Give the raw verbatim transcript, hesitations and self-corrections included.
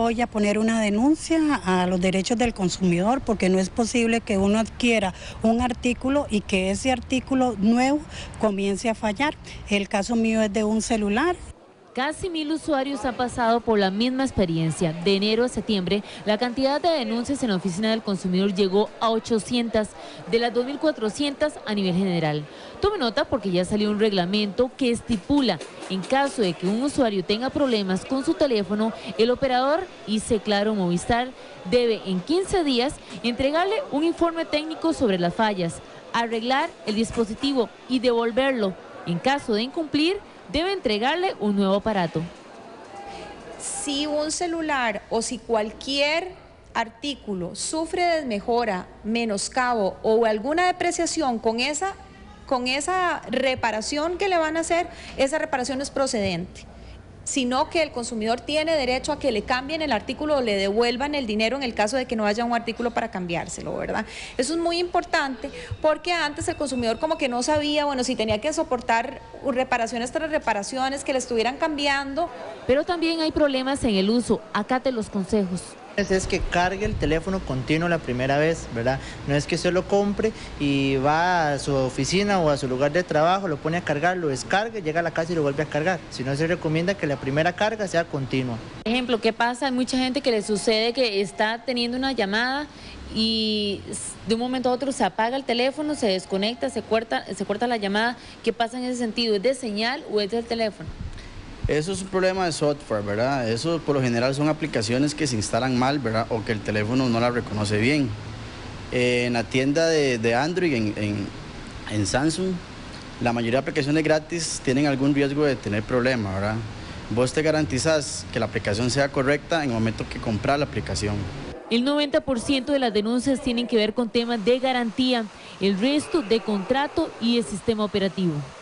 Voy a poner una denuncia a los derechos del consumidor porque no es posible que uno adquiera un artículo y que ese artículo nuevo comience a fallar. El caso mío es de un celular. Casi mil usuarios han pasado por la misma experiencia. De enero a septiembre, la cantidad de denuncias en la Oficina del Consumidor llegó a ochocientas, de las dos mil cuatrocientas a nivel general. Tome nota porque ya salió un reglamento que estipula, en caso de que un usuario tenga problemas con su teléfono, el operador I C E, Claro, Movistar, debe en quince días entregarle un informe técnico sobre las fallas, arreglar el dispositivo y devolverlo. En caso de incumplir, debe entregarle un nuevo aparato. Si un celular o si cualquier artículo sufre desmejora, menoscabo o alguna depreciación con esa, con esa reparación que le van a hacer, esa reparación no es procedente, sino que el consumidor tiene derecho a que le cambien el artículo o le devuelvan el dinero en el caso de que no haya un artículo para cambiárselo, ¿verdad? Eso es muy importante porque antes el consumidor como que no sabía, bueno, si tenía que soportar reparaciones tras reparaciones, que le estuvieran cambiando. Pero también hay problemas en el uso. Acate los consejos. Es que cargue el teléfono continuo la primera vez, ¿verdad? No es que usted lo compre y va a su oficina o a su lugar de trabajo, lo pone a cargar, lo descargue, llega a la casa y lo vuelve a cargar. Si no, se recomienda que la primera carga sea continua. Por ejemplo, ¿qué pasa? Hay mucha gente que le sucede que está teniendo una llamada y de un momento a otro se apaga el teléfono, se desconecta, se corta, se corta la llamada. ¿Qué pasa en ese sentido? ¿Es de señal o es del teléfono? Eso es un problema de software, ¿verdad? Eso por lo general son aplicaciones que se instalan mal, ¿verdad? O que el teléfono no la reconoce bien. Eh, en la tienda de, de Android, en, en, en Samsung, la mayoría de aplicaciones gratis tienen algún riesgo de tener problemas, ¿verdad? Vos te garantizas que la aplicación sea correcta en el momento que compras la aplicación. El noventa por ciento de las denuncias tienen que ver con temas de garantía, el resto de contrato y de sistema operativo.